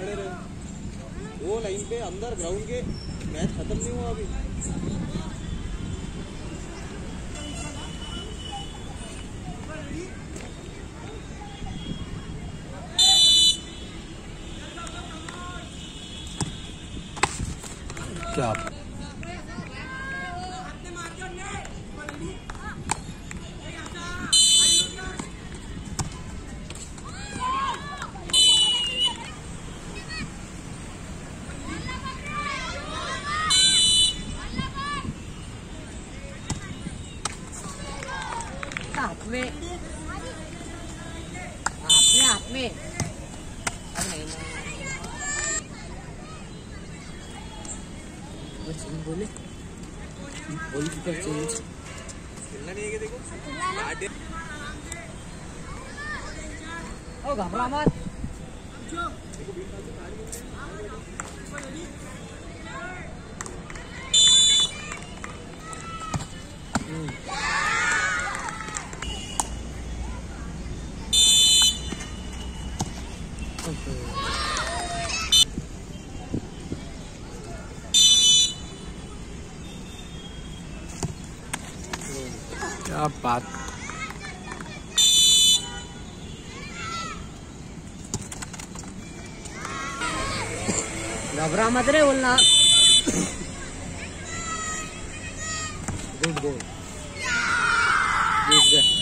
खड़े रहे। वो लाइन पे अंदर ग्राउंड के मैच खत्म नहीं हुआ अभी। क्या हाथ में अब नहीं ना बोले चेंज खेलना नहीं है कि देखो ओ घबरा मत। क्या बात। घबरा मत रे बोलना। गुड गोल।